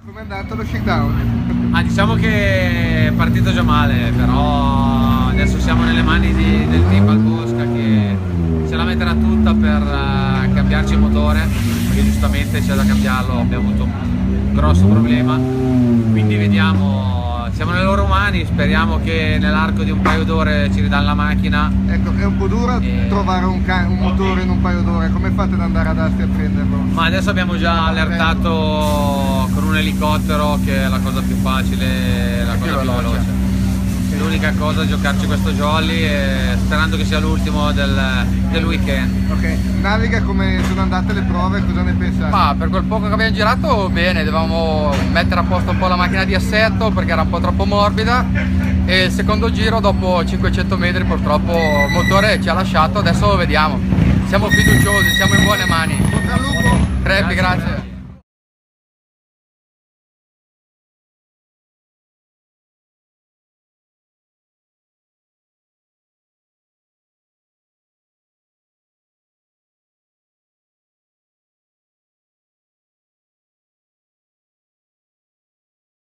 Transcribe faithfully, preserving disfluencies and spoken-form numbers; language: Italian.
Come è andato lo shakedown? Ah, diciamo che è partito già male, però adesso siamo nelle mani di, del team Albosca che ce la metterà tutta per uh, cambiarci il motore, perché giustamente c'è da cambiarlo, abbiamo avuto un grosso problema, quindi vediamo, siamo nelle loro mani, speriamo che nell'arco di un paio d'ore ci ridanno la macchina. Ecco, è un po' duro e... trovare un, un motore in un paio d'ore, come fate ad andare ad Asti a prenderlo? Ma adesso abbiamo già allertato con un elicottero, che è la cosa più facile, la cosa più veloce. L'unica cosa è giocarci questo jolly e sperando che sia l'ultimo del, del weekend. Ok, Naviga, come sono andate le prove, cosa ne pensate? Ma per quel poco che abbiamo girato bene, dovevamo mettere a posto un po' la macchina di assetto perché era un po' troppo morbida, e il secondo giro dopo cinquecento metri purtroppo il motore ci ha lasciato, adesso lo vediamo. Siamo fiduciosi, siamo in buone mani. Bocca al lupo! Crepi, grazie. grazie.